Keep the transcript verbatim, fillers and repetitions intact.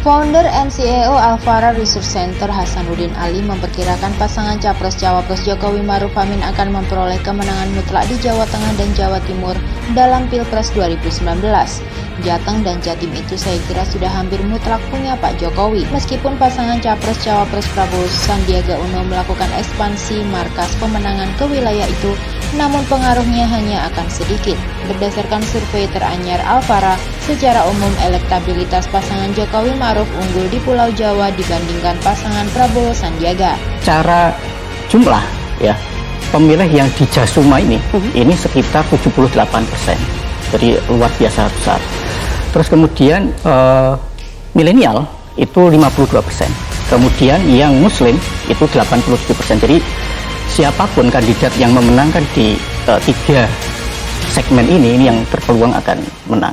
Founder and C E O Alfara Research Center Hasanuddin Ali memperkirakan pasangan Capres-Cawapres Jokowi Ma'ruf Amin akan memperoleh kemenangan mutlak di Jawa Tengah dan Jawa Timur dalam Pilpres dua ribu sembilan belas. Jateng dan Jatim itu saya kira sudah hampir mutlak punya Pak Jokowi. Meskipun pasangan Capres-Cawapres Prabowo Sandiaga Uno melakukan ekspansi markas pemenangan ke wilayah itu, namun pengaruhnya hanya akan sedikit. Berdasarkan survei teranyar Alfara, secara umum elektabilitas pasangan Jokowi Ma'ruf unggul di Pulau Jawa dibandingkan pasangan Prabowo Sandiaga. Cara jumlah ya pemilih yang di Jasuma ini, uh-huh. ini sekitar tujuh puluh delapan persen, jadi luar biasa besar. Terus kemudian uh, milenial itu lima puluh dua persen, kemudian yang Muslim itu delapan puluh tujuh persen. Jadi siapapun kandidat yang memenangkan di uh, tiga segmen ini, ini yang berpeluang akan menang.